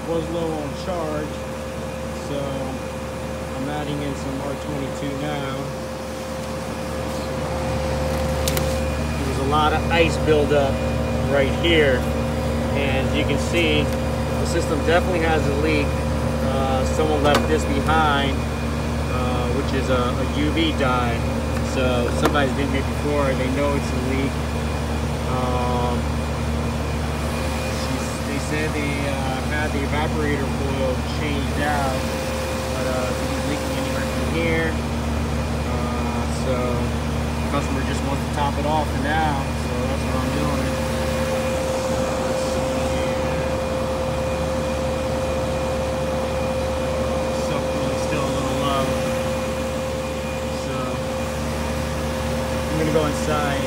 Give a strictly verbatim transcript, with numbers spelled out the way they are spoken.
was low on charge, so I'm adding in some R twenty-two now. There's a lot of ice buildup right here, and as you can see, the system definitely has a leak. Uh, someone left this behind, uh, which is a, a U V dye. So somebody's been here before, they know it's a leak. Um, they said they uh, had the evaporator coil changed out, but uh, it's leaking anywhere from here. Uh, so the customer just wants to top it off for now, so that's what I'm doing. Still a little low, so I'm gonna go inside